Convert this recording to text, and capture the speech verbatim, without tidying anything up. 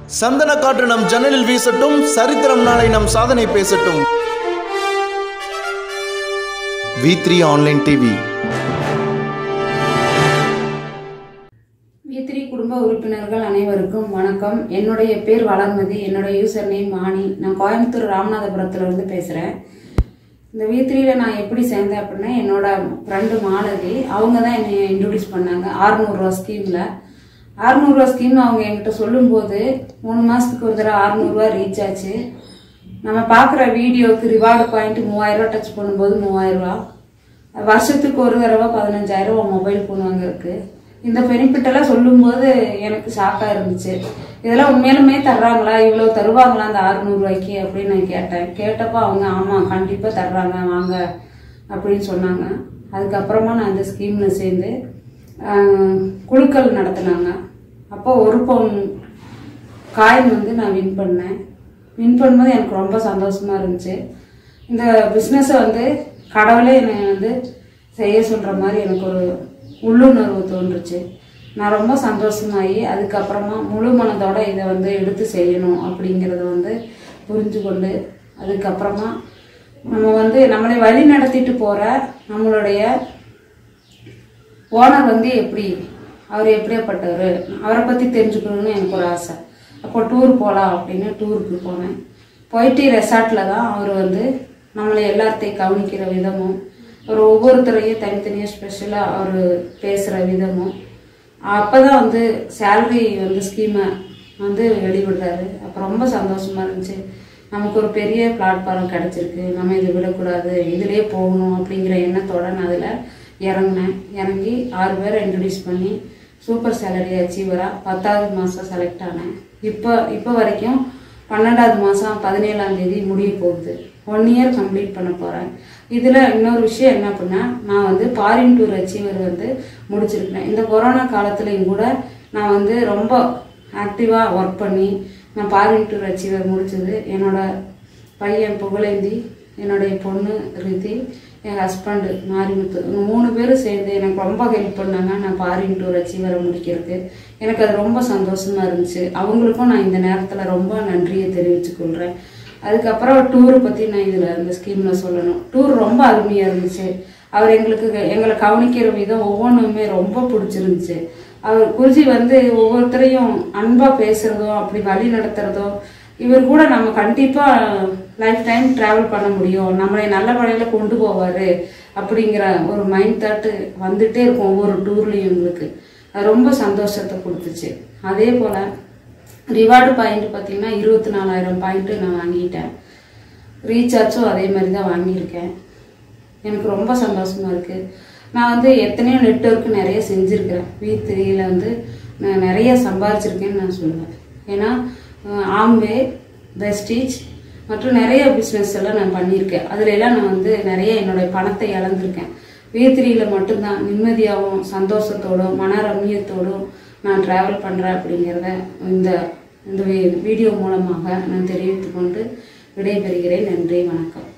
சந்தன காற்று நம் ஜன்னலில் வீசட்டும், சரித்திரம் நாளை நம் சாதனை பேசட்டும். V three online TV. V three குடும்ப உறுப்பினர்கள் அனைவருக்கும் வணக்கம். என்னுடைய பேர் வளர்மதி. என்னுடைய யூசர் நேம் வாணி. நான் கோயம்புத்தூர் ராமநாதபுரத்துல இருந்து பேசுறேன். இந்த வி த்ரீல நான் எப்படி சேர்ந்தேன் அப்படின்னா, என்னோட ஃப்ரெண்டு மாலதி அவங்க தான் என்னை இன்ட்ரோடியூஸ் பண்ணாங்க. அறுநூறுவா ஸ்கீம்ல அறுநூறுவா ஸ்கீம்னு அவங்க என்கிட்ட சொல்லும்போது மூணு மாசத்துக்கு ஒரு தடவை அறுநூறுவா ரீச் ஆச்சு. நம்ம பார்க்குற வீடியோக்கு ரிவார்டு பாயிண்ட் மூவாயிரம் ரூபா டச் பண்ணும்போது மூவாயிரம் ரூபா, வருஷத்துக்கு ஒரு தடவை பதினஞ்சாயிரம் ரூபா மொபைல் ஃபோன் வாங்கிருக்கு. இந்த பெனிஃபிட்டெல்லாம் சொல்லும்போது எனக்கு ஷாக்காக இருந்துச்சு. இதெல்லாம் உண்மையிலுமே தர்றாங்களா, இவ்வளோ தருவாங்களா அந்த அறுநூறுவாய்க்கு அப்படின்னு நான் கேட்டேன். கேட்டப்போ அவங்க ஆமாம் கண்டிப்பாக தர்றாங்க வாங்க அப்படின்னு சொன்னாங்க. அதுக்கப்புறமா நான் இந்த ஸ்கீமில் சேர்ந்து குழுக்கள் நடத்தினாங்க. அப்போ ஒரு பவுன் காயின் வந்து நான் வின் பண்ணேன். வின் பண்ணும்போது எனக்கு ரொம்ப சந்தோஷமா இருந்துச்சு. இந்த பிஸ்னஸை வந்து கடவுளே என்னை வந்து செய்ய சொல்கிற மாதிரி எனக்கு ஒரு உள்ளுணர்வு தோன்றுச்சு. நான் ரொம்ப சந்தோஷமாகி அதுக்கப்புறமா முழு மனதோட இதை வந்து எடுத்து செய்யணும் அப்படிங்கிறத வந்து புரிஞ்சு கொண்டு, அதுக்கப்புறமா நம்ம வந்து நம்மளை வழி நடத்திட்டு போகிற நம்மளுடைய ஓனர் வந்து எப்படி, அவர் எப்படியாப்பட்டவர், அவரை பற்றி தெரிஞ்சுக்கணும்னு எனக்கு ஒரு ஆசை. அப்போ டூர் போகலாம் அப்படின்னு டூருக்கு போனேன். போயிட்டு ரெசார்ட்டில் தான் அவர் வந்து நம்மளை எல்லாத்தையும் கவனிக்கிற விதமும், ஒரு ஒவ்வொருத்தரையும் தனித்தனியாக ஸ்பெஷலாக அவர் பேசுகிற விதமும், அப்போ தான் வந்து சேலரி வந்து ஸ்கீமை வந்து வெளிவிடுறாரு. அப்போ ரொம்ப சந்தோஷமாக இருந்துச்சு. நமக்கு ஒரு பெரிய பிளாட்ஃபார்ம் கிடச்சிருக்கு, நம்ம இதை விடக்கூடாது, இதிலே போகணும் அப்படிங்கிற எண்ணத்தோட நான் அதில் இறங்கினேன். இறங்கி ஆறு பேரை இன்ட்ரடியூஸ் பண்ணி சூப்பர் சேலரி அச்சீவராக பத்தாவது மாதம் செலக்ட் ஆனேன். இப்போ இப்போ வரைக்கும் பன்னெண்டாவது மாதம் பதினேழாம் தேதி முடிய போகுது. ஒன் இயர் கம்ப்ளீட் பண்ண போகிறேன். இதில் இன்னொரு விஷயம் என்ன அப்படின்னா, நான் வந்து ஃபாரின் டூர் அச்சீவர் வந்து முடிச்சிருக்கிறேன். இந்த கொரோனா காலத்துலேயும் கூட நான் வந்து ரொம்ப ஆக்டிவாக ஒர்க் பண்ணி நான் ஃபாரின் டூர் அச்சீவர் முடிச்சது. என்னோட பையன் புகழேந்தி, என்னுடைய பொண்ணு ரிதி, என் ஹஸ்பண்டு மாரிமுத்து, மூணு பேரும் சேர்ந்து எனக்கு ரொம்ப ஹெல்ப் பண்ணாங்க நான் ஃபாரின் டூர் அச்சீவரை முடிக்கிறதுக்கு. எனக்கு அது ரொம்ப சந்தோஷமாக இருந்துச்சு. அவங்களுக்கும் நான் இந்த நேரத்தில் ரொம்ப நன்றியை தெரிவித்துக்கொள்கிறேன். அதுக்கப்புறம் டூரை பற்றி நான் இதில் இந்த ஸ்கீமில் சொல்லணும். டூர் ரொம்ப அருமையாக இருந்துச்சு. அவர் எங்களுக்கு எங்களை கவனிக்கிற விதம் ஒவ்வொன்றுமே ரொம்ப பிடிச்சிருந்துச்சு. அவர் குருஜி வந்து ஒவ்வொருத்தரையும் அன்பாக பேசுகிறதோ அப்படி வழி நடத்துகிறதோ, இவர் கூட நம்ம கண்டிப்பாக லைஃப் டைம் ட்ராவல் பண்ண முடியும், நம்மளை நல்ல வழியில் கொண்டு போவார் அப்படிங்கிற ஒரு மைண்ட் தாட்டு வந்துகிட்டே இருக்கும் ஒவ்வொரு டூர்லேயும். எங்களுக்கு அது ரொம்ப சந்தோஷத்தை கொடுத்துச்சு. அதே போல் ரிவார்டு பாயிண்ட் பார்த்திங்கன்னா இருபத்தி நாலாயிரம் பாயிண்ட்டு நான் வாங்கிட்டேன். ரீசார்ஜும் அதே மாதிரி தான் வாங்கியிருக்கேன். எனக்கு ரொம்ப சந்தோஷமாக இருக்குது. நான் வந்து எத்தனையோ நெட்வொர்க்கு நிறைய செஞ்சுருக்கிறேன். வி த்ரீயில் வந்து நான் நிறைய சம்பாரிச்சிருக்கேன்னு நான் சொல்லுவேன். ஏன்னா ஆம்வே, பெஸ்டீச் மற்றும் நிறைய பிஸ்னஸ் எல்லாம் நான் பண்ணியிருக்கேன். அதுல எல்லாம் நான் வந்து நிறைய என்னுடைய பணத்தை இழந்திருக்கேன். வி த்ரீயில் மட்டும்தான் நிம்மதியாகவும் சந்தோஷத்தோடும் மன ரம்மியத்தோடும் நான் ட்ராவல் பண்ணுறேன் அப்படிங்கிறத இந்த இந்த வீடியோ மூலமாக நான் தெரிவித்துக்கொண்டு விடைபெறுகிறேன். நன்றி, வணக்கம்.